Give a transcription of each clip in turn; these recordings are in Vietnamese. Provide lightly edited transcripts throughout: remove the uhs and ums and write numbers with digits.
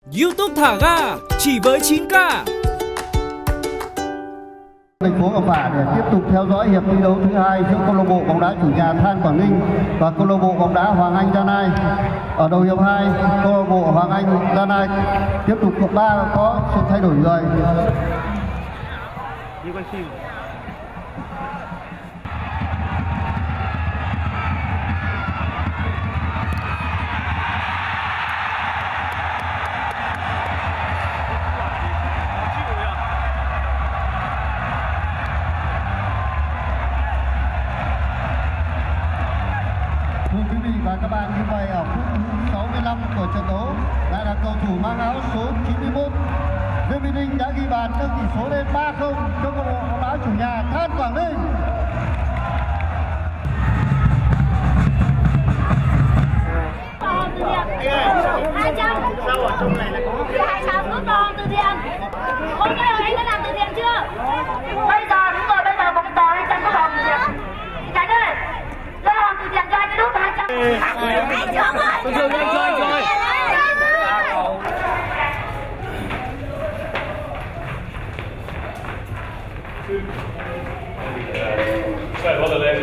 YouTube thả ga chỉ với 9K. Thành phố Cẩm Phả để tiếp tục theo dõi hiệp thi đấu thứ hai giữa câu lạc bộ bóng đá chủ nhà Than Quảng Ninh và câu lạc bộ bóng đá Hoàng Anh Gia Lai. Ở đầu hiệp 2, câu lạc bộ Hoàng Anh Gia Lai tiếp tục hiệp 3 có sự thay đổi người. Thưa quý vị và các bạn, như vậy ở phút 65 của trận đấu lại là cầu thủ mang áo số 91 Dương Minh Ninh đã ghi bàn nâng tỷ số lên 3-0 cho câu lạc bộ bóng đá chủ nhà Than Quảng Ninh. Sao ở trong này lại có 200 giúp con từ thiện. Hôm nay anh đã làm từ thiện chưa? Bây giờ đúng rồi, bây giờ bóng tờ anh chẳng có làm từ thiện. Tránh ơi, ra làm từ thiện cho anh lúc 200. Anh Trương ơi, anh Trương ơi. Sai, vado lei.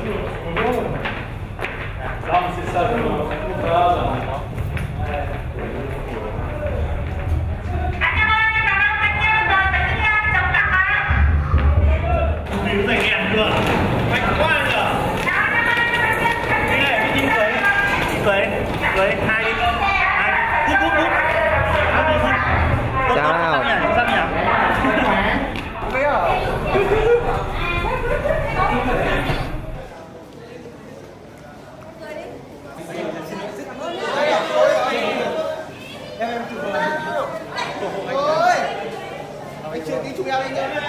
Dá uma sensação. Cười hai hút chào nào anh chưa tí chụp em anh nhé.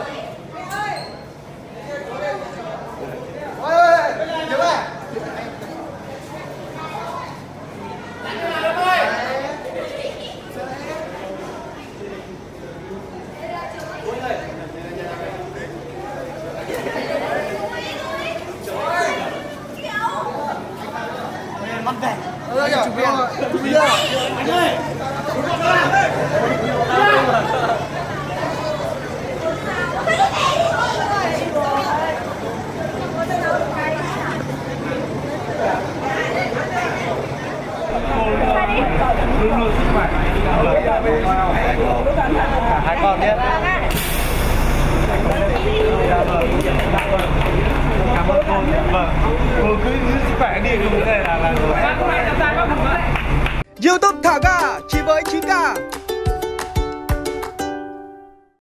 Mắt về. Chụp em. Anh ơi. Luôn luôn sức khỏe. Hai con nhé. Cảm ơn cô. Vâng. Cô cứ sức khỏe đi, không có thể là YouTube thả ga chỉ với 9K.